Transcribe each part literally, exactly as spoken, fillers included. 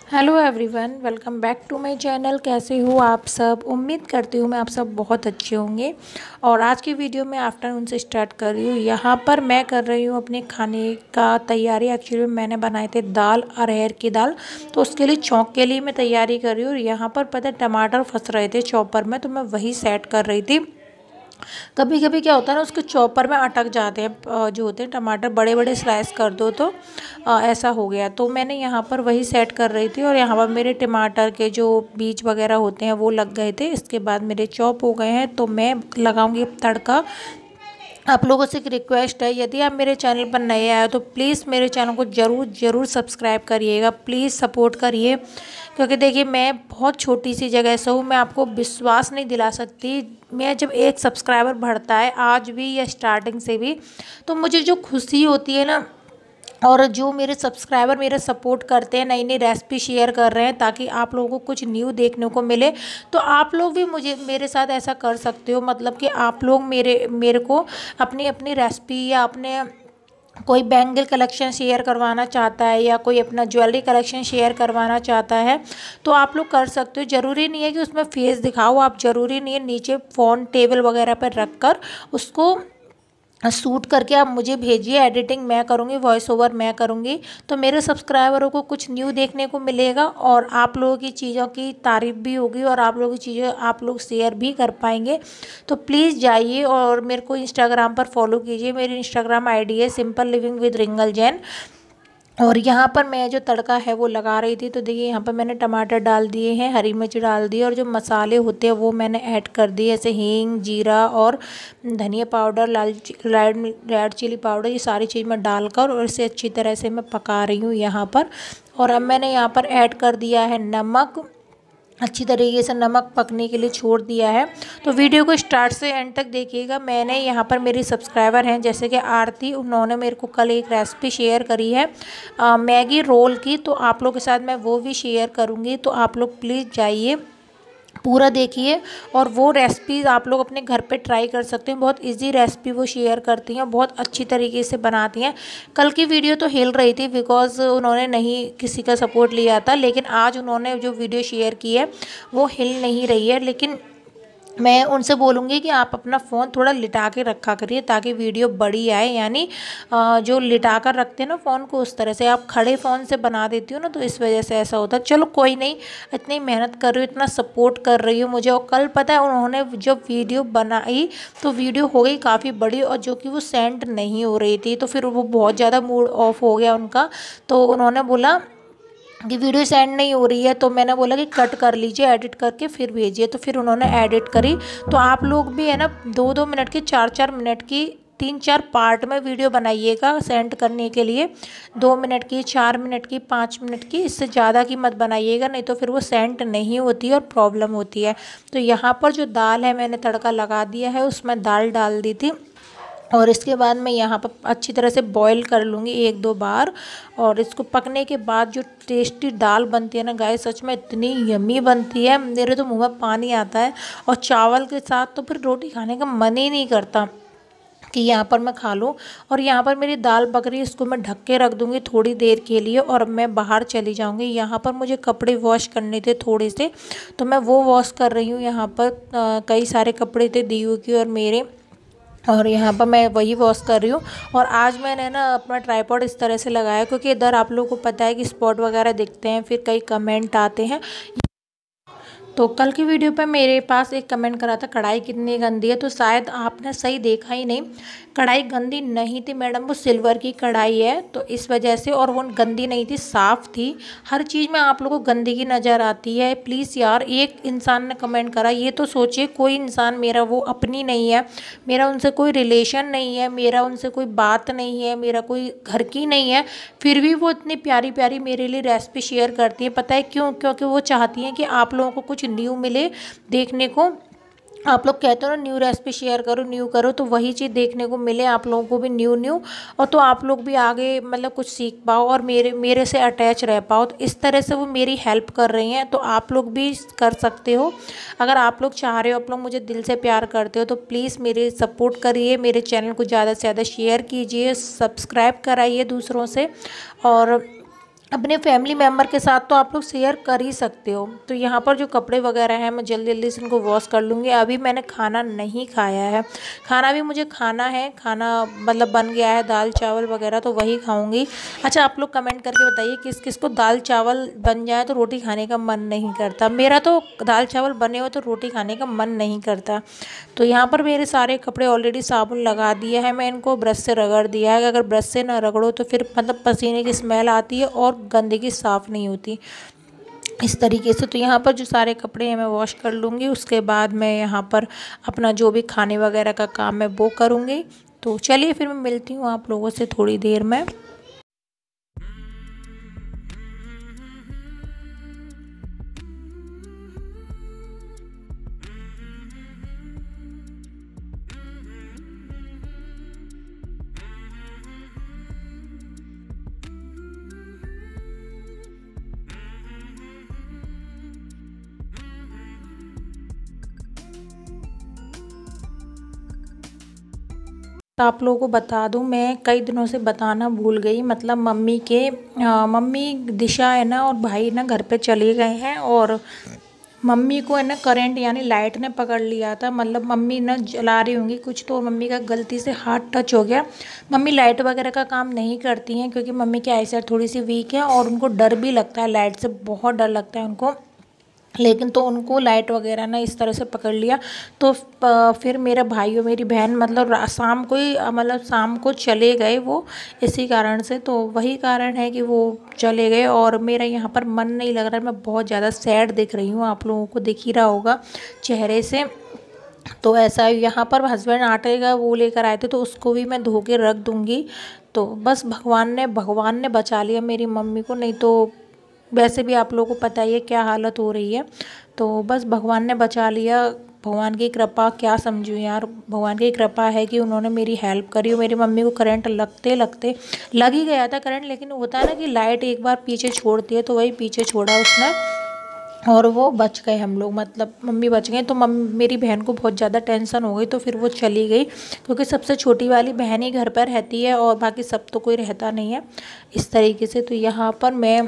Hello everyone, welcome back to my channel. कैसे हो आप सब? उम्मीद करती हूँ मैं आप सब बहुत अच्छे होंगे। और आज की वीडियो मैं आफ्टरनून से स्टार्ट कर रही हूँ। यहाँ पर मैं कर रही हूँ अपने खाने का तैयारी। एक्चुअली मैंने बनाए थे दाल, अरहर की दाल, तो उसके लिए चौंक के लिए मैं तैयारी कर रही हूँ। और यहाँ पर पता है टमाटर फंस रहे थे चॉपर में, तो मैं वही सेट कर रही थी। कभी कभी क्या होता है ना, उसके चॉपर में अटक जाते हैं अ, जो होते हैं टमाटर। बड़े बड़े स्लाइस कर दो तो अ, ऐसा हो गया। तो मैंने यहाँ पर वही सेट कर रही थी और यहाँ पर मेरे टमाटर के जो बीज वगैरह होते हैं वो लग गए थे। इसके बाद मेरे चॉप हो गए हैं, तो मैं लगाऊंगी तड़का। आप लोगों से एक रिक्वेस्ट है, यदि आप मेरे चैनल पर नए आए हो तो प्लीज़ मेरे चैनल को ज़रूर ज़रूर सब्सक्राइब करिएगा। प्लीज़ सपोर्ट करिए, क्योंकि देखिए मैं बहुत छोटी सी जगह से हूँ। मैं आपको विश्वास नहीं दिला सकती। मैं जब एक सब्सक्राइबर बढ़ता है आज भी या स्टार्टिंग से भी, तो मुझे जो खुशी होती है ना, और जो मेरे सब्सक्राइबर मेरा सपोर्ट करते हैं, नई नई रेसिपी शेयर कर रहे हैं ताकि आप लोगों को कुछ न्यू देखने को मिले, तो आप लोग भी मुझे मेरे साथ ऐसा कर सकते हो। मतलब कि आप लोग मेरे मेरे को अपनी अपनी रेसिपी या अपने कोई बैंगल कलेक्शन शेयर करवाना चाहता है या कोई अपना ज्वेलरी कलेक्शन शेयर करवाना चाहता है, तो आप लोग कर सकते हो। ज़रूरी नहीं है कि उसमें फेस दिखाओ आप, ज़रूरी नहीं है नीचे फ़ोन टेबल वगैरह पर रख कर उसको शूट करके आप मुझे भेजिए। एडिटिंग मैं करूँगी, वॉइस ओवर मैं करूँगी, तो मेरे सब्सक्राइबरों को कुछ न्यू देखने को मिलेगा और आप लोगों की चीज़ों की तारीफ़ भी होगी और आप लोगों की चीज़ें आप लोग शेयर भी कर पाएंगे। तो प्लीज़ जाइए और मेरे को इंस्टाग्राम पर फॉलो कीजिए। मेरी इंस्टाग्राम आईडी है simple living with Ringle Jain. और यहाँ पर मैं जो तड़का है वो लगा रही थी, तो देखिए यहाँ पर मैंने टमाटर डाल दिए हैं, हरी मिर्च डाल दी और जो मसाले होते हैं वो मैंने ऐड कर दिए, जैसे हींग, जीरा और धनिया पाउडर, लाल रेड रेड चिली पाउडर, ये सारी चीज़ मैं डालकर और इसे अच्छी तरह से मैं पका रही हूँ यहाँ पर। और अब मैंने यहाँ पर ऐड कर दिया है नमक। अच्छी तरीके से नमक पकने के लिए छोड़ दिया है। तो वीडियो को स्टार्ट से एंड तक देखिएगा। मैंने यहाँ पर मेरी सब्सक्राइबर हैं जैसे कि आरती, उन्होंने मेरे को कल एक रेसिपी शेयर करी है आ, मैगी रोल की, तो आप लोग के साथ मैं वो भी शेयर करूँगी। तो आप लोग प्लीज़ जाइए, पूरा देखिए और वो रेसिपीज़ आप लोग अपने घर पे ट्राई कर सकते हैं। बहुत इजी रेसिपी वो शेयर करती हैं, बहुत अच्छी तरीके से बनाती हैं। कल की वीडियो तो हिल रही थी बिकॉज़ उन्होंने नहीं किसी का सपोर्ट लिया था, लेकिन आज उन्होंने जो वीडियो शेयर की है वो हिल नहीं रही है। लेकिन मैं उनसे बोलूँगी कि आप अपना फ़ोन थोड़ा लिटा के रखा करिए ताकि वीडियो बड़ी आए। यानी अ, जो लिटा कर रखते हैं ना फ़ोन को, उस तरह से आप खड़े फ़ोन से बना देती हो ना, तो इस वजह से ऐसा होता है। चलो कोई नहीं, इतनी मेहनत कर रही हूँ, इतना सपोर्ट कर रही हूँ मुझे। और कल पता है उन्होंने जब वीडियो बनाई तो वीडियो हो गई काफ़ी बड़ी, और जो कि वो सेंड नहीं हो रही थी, तो फिर वो बहुत ज़्यादा मूड ऑफ हो गया उनका। तो उन्होंने बोला कि वीडियो सेंड नहीं हो रही है, तो मैंने बोला कि कट कर लीजिए, एडिट करके फिर भेजिए। तो फिर उन्होंने एडिट करी। तो आप लोग भी है ना दो दो मिनट की, चार चार मिनट की, तीन चार पार्ट में वीडियो बनाइएगा सेंड करने के लिए। दो मिनट की, चार मिनट की, पाँच मिनट की, इससे ज़्यादा की मत बनाइएगा, नहीं तो फिर वो सेंड नहीं होती और प्रॉब्लम होती है। तो यहाँ पर जो दाल है मैंने तड़का लगा दिया है, उसमें दाल डाल दी थी और इसके बाद मैं यहाँ पर अच्छी तरह से बॉईल कर लूँगी एक दो बार। और इसको पकने के बाद जो टेस्टी दाल बनती है ना गाइस, सच में इतनी यम्मी बनती है, मेरे तो मुंह में पानी आता है। और चावल के साथ तो फिर रोटी खाने का मन ही नहीं करता कि यहाँ पर मैं खा लूँ। और यहाँ पर मेरी दाल पक रही है, इसको मैं ढक के रख दूँगी थोड़ी देर के लिए और मैं बाहर चली जाऊँगी। यहाँ पर मुझे कपड़े वॉश करने थे थोड़े से, तो मैं वो वॉश कर रही हूँ। यहाँ पर अ, कई सारे कपड़े थे दीयू की और मेरे, और यहाँ पर मैं वही वॉश कर रही हूँ। और आज मैंने ना अपना ट्राइपॉड इस तरह से लगाया क्योंकि इधर आप लोगों को पता है कि स्पॉट वगैरह दिखते हैं, फिर कई कमेंट आते हैं। तो कल की वीडियो पे मेरे पास एक कमेंट करा था कढ़ाई कितनी गंदी है, तो शायद आपने सही देखा ही नहीं। कढ़ाई गंदी नहीं थी मैडम, वो सिल्वर की कढ़ाई है तो इस वजह से, और वो गंदी नहीं थी, साफ़ थी। हर चीज़ में आप लोगों को गंदगी नज़र आती है। प्लीज़ यार, एक इंसान ने कमेंट करा, ये तो सोचिए कोई इंसान मेरा वो अपनी नहीं है, मेरा उनसे कोई रिलेशन नहीं है, मेरा उनसे कोई बात नहीं है, मेरा कोई घर की नहीं है, फिर भी वो इतनी प्यारी प्यारी मेरे लिए रेसिपी शेयर करती है। पता है क्यों? क्योंकि वो चाहती हैं कि आप लोगों को कुछ न्यू मिले देखने को। आप लोग कहते हो ना न्यू रेसिपी शेयर करो, न्यू करो, तो वही चीज़ देखने को मिले आप लोगों को भी न्यू न्यू, और तो आप लोग भी आगे मतलब कुछ सीख पाओ और मेरे मेरे से अटैच रह पाओ। तो इस तरह से वो मेरी हेल्प कर रही हैं, तो आप लोग भी कर सकते हो। अगर आप लोग चाह रहे हो, आप लोग मुझे दिल से प्यार करते हो, तो प्लीज़ मेरे सपोर्ट करिए, मेरे चैनल को ज़्यादा से ज़्यादा शेयर कीजिए, सब्सक्राइब कराइए दूसरों से। और अपने फैमिली मेम्बर के साथ तो आप लोग शेयर कर ही सकते हो। तो यहाँ पर जो कपड़े वगैरह हैं मैं जल्दी जल्दी से इनको वॉश कर लूँगी। अभी मैंने खाना नहीं खाया है, खाना भी मुझे खाना है, खाना मतलब बन गया है दाल चावल वगैरह, तो वही खाऊंगी। अच्छा, आप लोग कमेंट करके बताइए किस किस को दाल चावल बन जाए तो रोटी खाने का मन नहीं करता। मेरा तो दाल चावल बने हो तो रोटी खाने का मन नहीं करता। तो यहाँ पर मेरे सारे कपड़े ऑलरेडी साबुन लगा दिया है, मैं इनको ब्रश से रगड़ दिया है। अगर ब्रश से ना रगड़ो तो फिर मतलब पसीने की स्मेल आती है और गंदगी साफ़ नहीं होती इस तरीके से। तो यहाँ पर जो सारे कपड़े हैं मैं वॉश कर लूँगी, उसके बाद मैं यहाँ पर अपना जो भी खाने वगैरह का काम है वो करूँगी। तो चलिए फिर मैं मिलती हूँ आप लोगों से थोड़ी देर में। तो आप लोगों को बता दूं, मैं कई दिनों से बताना भूल गई। मतलब मम्मी के आ, मम्मी दिशा है ना और भाई ना घर पे चले गए हैं, और मम्मी को है ना करंट यानी लाइट ने पकड़ लिया था। मतलब मम्मी ना जला रही होंगी कुछ, तो मम्मी का गलती से हाथ टच हो गया। मम्मी लाइट वगैरह का काम नहीं करती हैं क्योंकि मम्मी की आईसाइट थोड़ी सी वीक है और उनको डर भी लगता है लाइट से, बहुत डर लगता है उनको। लेकिन तो उनको लाइट वगैरह ना इस तरह से पकड़ लिया। तो फिर मेरा भाई और मेरी बहन मतलब शाम को ही मतलब शाम को चले गए वो, इसी कारण से। तो वही कारण है कि वो चले गए और मेरा यहाँ पर मन नहीं लग रहा है। मैं बहुत ज़्यादा सैड दिख रही हूँ, आप लोगों को दिख ही रहा होगा चेहरे से। तो ऐसा यहाँ पर हस्बैंड आटे का वो लेकर आए थे, तो उसको भी मैं धो के रख दूँगी। तो बस भगवान ने भगवान ने बचा लिया मेरी मम्मी को, नहीं तो वैसे भी आप लोगों को पता ही है क्या हालत हो रही है। तो बस भगवान ने बचा लिया, भगवान की कृपा क्या समझूं यार। भगवान की कृपा है कि उन्होंने मेरी हेल्प करी। मेरी मम्मी को करंट लगते लगते लग ही गया था करंट, लेकिन होता है ना कि लाइट एक बार पीछे छोड़ती है, तो वही पीछे छोड़ा उसने और वो बच गए हम लोग, मतलब मम्मी बच गए। तो मम्मी मेरी बहन को बहुत ज़्यादा टेंशन हो गई, तो फिर वो चली गई क्योंकि सबसे छोटी वाली बहन ही घर पर रहती है और बाकी सब तो कोई रहता नहीं है इस तरीके से। तो यहाँ पर मैं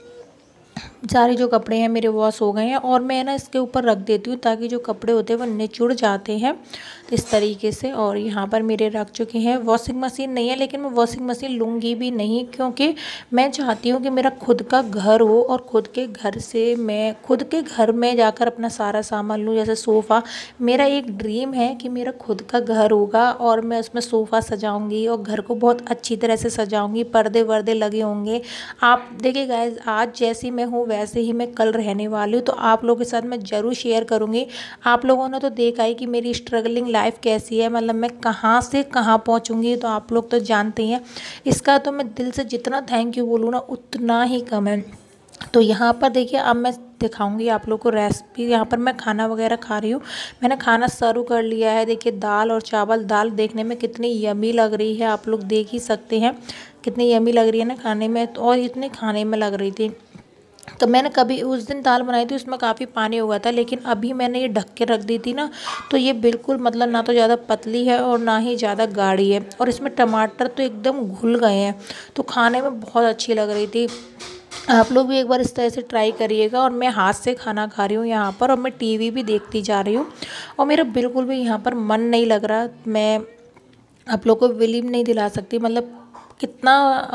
सारे जो कपड़े हैं मेरे वॉश हो गए हैं और मैं ना इसके ऊपर रख देती हूँ ताकि जो कपड़े होते हैं वो निचुड़ जाते हैं इस तरीके से। और यहाँ पर मेरे रख चुके हैं। वॉशिंग मशीन नहीं है, लेकिन मैं वॉशिंग मशीन लूँगी भी नहीं क्योंकि मैं चाहती हूँ कि मेरा खुद का घर हो और खुद के घर से मैं खुद के घर में जाकर अपना सारा सामान लूँ। जैसे सोफ़ा, मेरा एक ड्रीम है कि मेरा खुद का घर होगा और मैं उसमें सोफ़ा सजाऊँगी और घर को बहुत अच्छी तरह से सजाऊँगी, पर्दे वर्दे लगे होंगे। आप देखिए गाइस, आज जैसी मैं हूँ वैसे ही मैं कल रहने वाली हूँ, तो आप लोगों के साथ मैं ज़रूर शेयर करूँगी। आप लोगों ने तो देखा ही कि मेरी स्ट्रगलिंग लाइफ कैसी है, मतलब मैं कहाँ से कहाँ पहुँचूँगी, तो आप लोग तो जानते ही हैं। इसका तो मैं दिल से जितना थैंक यू बोलूँ ना उतना ही कम है। तो यहाँ पर देखिए अब मैं दिखाऊंगी आप लोग को रेसिपी। यहाँ पर मैं खाना वगैरह खा रही हूँ, मैंने खाना सर्व कर लिया है। देखिए दाल और चावल, दाल देखने में कितनी यमी लग रही है, आप लोग देख ही सकते हैं कितनी यमी लग रही है ना खाने में, और इतने खाने में लग रही थी। तो मैंने कभी उस दिन दाल बनाई थी उसमें काफ़ी पानी हुआ था, लेकिन अभी मैंने ये ढक के रख दी थी ना, तो ये बिल्कुल मतलब ना तो ज़्यादा पतली है और ना ही ज़्यादा गाढ़ी है, और इसमें टमाटर तो एकदम घुल गए हैं, तो खाने में बहुत अच्छी लग रही थी। आप लोग भी एक बार इस तरह से ट्राई करिएगा। और मैं हाथ से खाना खा रही हूँ यहाँ पर, और मैं टीवी भी देखती जा रही हूँ और मेरा बिल्कुल भी यहाँ पर मन नहीं लग रहा। मैं आप लोग को बिलीव नहीं दिला सकती, मतलब कितना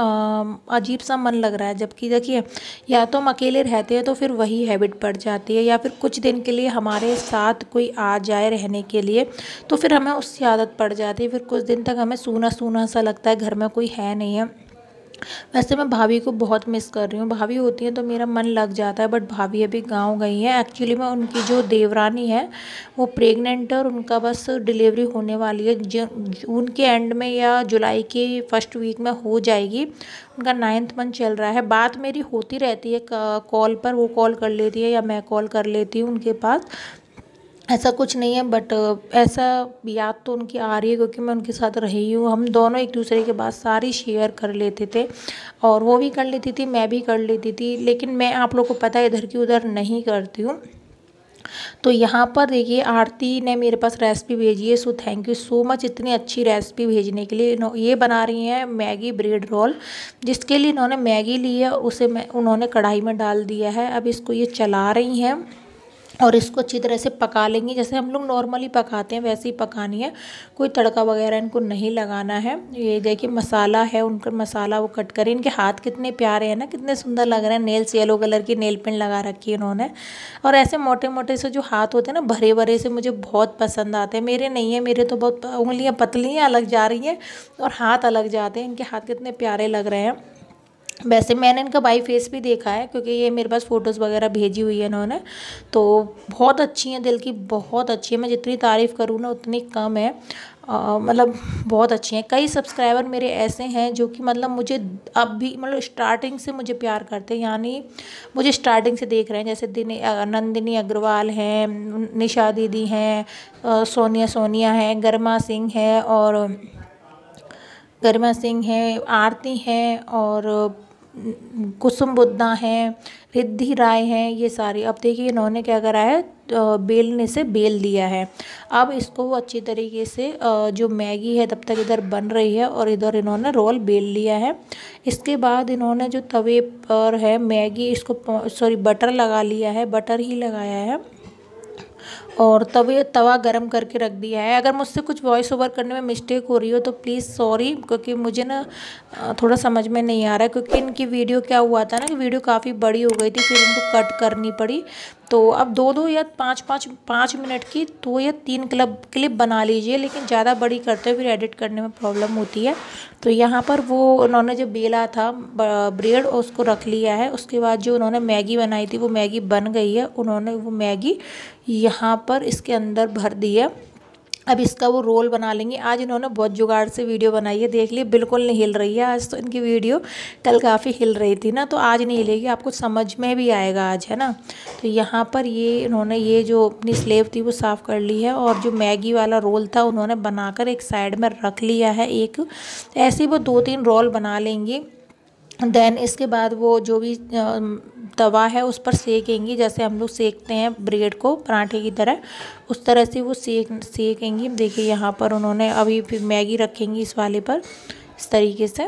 अजीब सा मन लग रहा है। जबकि देखिए, या तो हम अकेले रहते हैं तो फिर वही हैबिट पड़ जाती है, या फिर कुछ दिन के लिए हमारे साथ कोई आ जाए रहने के लिए तो फिर हमें उसकी आदत पड़ जाती है। फिर कुछ दिन तक हमें सूना सूना सा लगता है, घर में कोई है नहीं है। वैसे मैं भाभी को बहुत मिस कर रही हूँ, भाभी होती है तो मेरा मन लग जाता है, बट भाभी अभी गांव गई है। एक्चुअली में उनकी जो देवरानी है वो प्रेग्नेंट है और उनका बस डिलीवरी होने वाली है, जून के एंड में या जुलाई के फर्स्ट वीक में हो जाएगी। उनका नाइन्थ मंथ चल रहा है। बात मेरी होती रहती है कॉल पर, वो कॉल कर लेती है या मैं कॉल कर लेती हूँ उनके पास, ऐसा कुछ नहीं है। बट ऐसा याद तो उनकी आ रही है क्योंकि मैं उनके साथ रही हूँ। हम दोनों एक दूसरे के बात सारी शेयर कर लेते थे, और वो भी कर लेती थी, मैं भी कर लेती थी। लेकिन मैं आप लोग को पता है इधर की उधर नहीं करती हूँ, तो यहाँ पर देखिए आरती ने मेरे पास रेसिपी भेजी है, so thank you so much इतनी अच्छी रेसिपी भेजने के लिए। ये बना रही हैं मैगी ब्रेड रोल, जिसके लिए इन्होंने मैगी ली है, उसे मैं उन्होंने कढ़ाई में डाल दिया है। अब इसको ये चला रही हैं और इसको अच्छी तरह से पका लेंगी, जैसे हम लोग नॉर्मली पकाते हैं वैसे ही पकानी है, कोई तड़का वगैरह इनको नहीं लगाना है। ये देखिए मसाला है, उनका मसाला वो कट करें। इनके हाथ कितने प्यारे हैं ना, कितने सुंदर लग रहे हैं। नेल्स येलो कलर की नेल पेंट लगा रखी है इन्होंने। और ऐसे मोटे मोटे से जो हाथ होते हैं ना, भरे भरे से, मुझे बहुत पसंद आते हैं। मेरे नहीं है, मेरे तो बहुत उंगलियाँ पतली अलग जा रही हैं और हाथ अलग जाते हैं। इनके हाथ कितने प्यारे लग रहे हैं। वैसे मैंने इनका बाई फेस भी देखा है, क्योंकि ये मेरे पास फ़ोटोज़ वगैरह भेजी हुई है इन्होंने, तो बहुत अच्छी हैं, दिल की बहुत अच्छी है। मैं जितनी तारीफ़ करूँ ना उतनी कम है, मतलब बहुत अच्छी हैं। कई सब्सक्राइबर मेरे ऐसे हैं जो कि मतलब मुझे अब भी मतलब स्टार्टिंग से मुझे प्यार करते हैं, यानी मुझे स्टार्टिंग से देख रहे हैं। जैसे दिनी नंदिनी अग्रवाल हैं, निशा दीदी हैं, सोनिया सोनिया हैं, गरिमा सिंह है और गरिमा सिंह है, आरती हैं और कुसुम बुद्धा हैं, रिद्धि राय हैं, ये सारी। अब देखिए इन्होंने क्या करा है, बेलने से बेल दिया है। अब इसको वो अच्छी तरीके से जो मैगी है तब तक इधर बन रही है और इधर इन्होंने रोल बेल लिया है। इसके बाद इन्होंने जो तवे पर है मैगी, इसको सॉरी बटर लगा लिया है, बटर ही लगाया है और तवे तवा गरम करके रख दिया है। अगर मुझसे कुछ वॉइस ओवर करने में मिस्टेक हो रही हो तो प्लीज़ सॉरी, क्योंकि मुझे ना थोड़ा समझ में नहीं आ रहा है। क्योंकि इनकी वीडियो क्या हुआ था ना कि वीडियो काफ़ी बड़ी हो गई थी, फिर इनको कट करनी पड़ी। तो अब दो दो या पाँच पाँच पाँच मिनट की दो या तीन क्लिप क्लिप बना लीजिए, लेकिन ज़्यादा बड़ी करते हो फिर एडिट करने में प्रॉब्लम होती है। तो यहाँ पर वो उन्होंने जो बेला था ब्रेड उसको रख लिया है। उसके बाद जो उन्होंने मैगी बनाई थी वो मैगी बन गई है। उन्होंने वो मैगी यहाँ पर इसके अंदर भर दी है। अब इसका वो रोल बना लेंगे। आज इन्होंने बहुत जुगाड़ से वीडियो बनाई है, देख लिए बिल्कुल नहीं हिल रही है आज तो इनकी वीडियो, कल काफ़ी हिल रही थी ना, तो आज नहीं हिलेगी, आपको समझ में भी आएगा आज, है ना। तो यहाँ पर ये इन्होंने ये जो अपनी स्लेव थी वो साफ़ कर ली है और जो मैगी वाला रोल था उन्होंने बनाकर एक साइड में रख लिया है। एक ऐसे वो दो तीन रोल बना लेंगी। देन इसके बाद वो जो भी तवा है उस पर सेकेंगी, जैसे हम लोग सेकते हैं ब्रेड को पराठे की तरह, उस तरह से वो सेक सेकेंगी। देखिए यहाँ पर उन्होंने अभी फिर मैगी रखेंगी इस वाले पर, इस तरीके से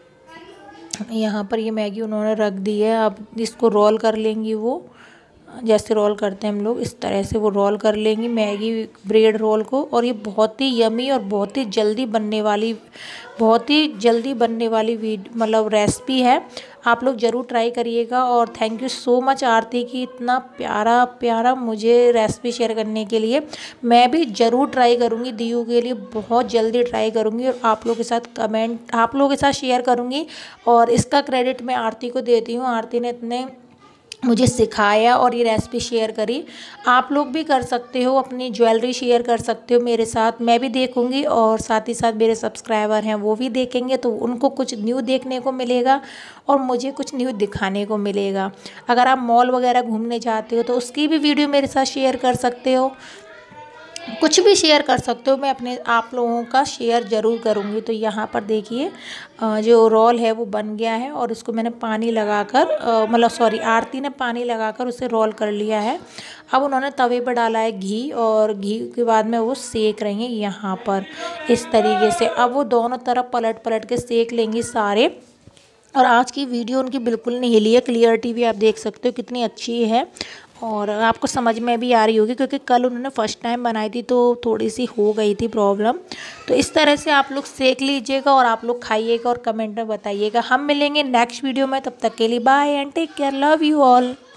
यहाँ पर ये मैगी उन्होंने रख दी है। अब इसको रोल कर लेंगी, वो जैसे रोल करते हैं हम लोग इस तरह से वो रोल कर लेंगी मैगी ब्रेड रोल को। और ये बहुत ही यमी और बहुत ही जल्दी बनने वाली बहुत ही जल्दी बनने वाली वीड मतलब रेसिपी है, आप लोग ज़रूर ट्राई करिएगा। और thank you so much Aarti की इतना प्यारा प्यारा मुझे रेसिपी शेयर करने के लिए। मैं भी ज़रूर ट्राई करूँगी दीयू के लिए, बहुत जल्दी ट्राई करूँगी और आप लोगों के साथ कमेंट आप लोगों के साथ शेयर करूँगी। और इसका क्रेडिट मैं आरती को देती हूँ, आरती ने इतने मुझे सिखाया और ये रेसिपी शेयर करी। आप लोग भी कर सकते हो, अपनी ज्वेलरी शेयर कर सकते हो मेरे साथ, मैं भी देखूंगी और साथ ही साथ मेरे सब्सक्राइबर हैं वो भी देखेंगे, तो उनको कुछ न्यू देखने को मिलेगा और मुझे कुछ न्यू दिखाने को मिलेगा। अगर आप मॉल वगैरह घूमने जाते हो तो उसकी भी वीडियो मेरे साथ शेयर कर सकते हो, कुछ भी शेयर कर सकते हो, मैं अपने आप लोगों का शेयर ज़रूर करूँगी। तो यहाँ पर देखिए जो रोल है वो बन गया है और इसको मैंने पानी लगाकर मतलब सॉरी आरती ने पानी लगाकर उसे रोल कर लिया है। अब उन्होंने तवे पर डाला है घी और घी के बाद में वो सेक रही हैं यहाँ पर इस तरीके से। अब वो दोनों तरफ पलट पलट के सेक लेंगी सारे। और आज की वीडियो उनकी बिल्कुल नहीं हिली है, क्लियरिटी भी आप देख सकते हो कितनी अच्छी है और आपको समझ में भी आ रही होगी, क्योंकि कल उन्होंने फ़र्स्ट टाइम बनाई थी तो थोड़ी सी हो गई थी प्रॉब्लम। तो इस तरह से आप लोग सेक लीजिएगा और आप लोग खाइएगा और कमेंट में बताइएगा। हम मिलेंगे नेक्स्ट वीडियो में, तब तक के लिए bye and take care, love you all.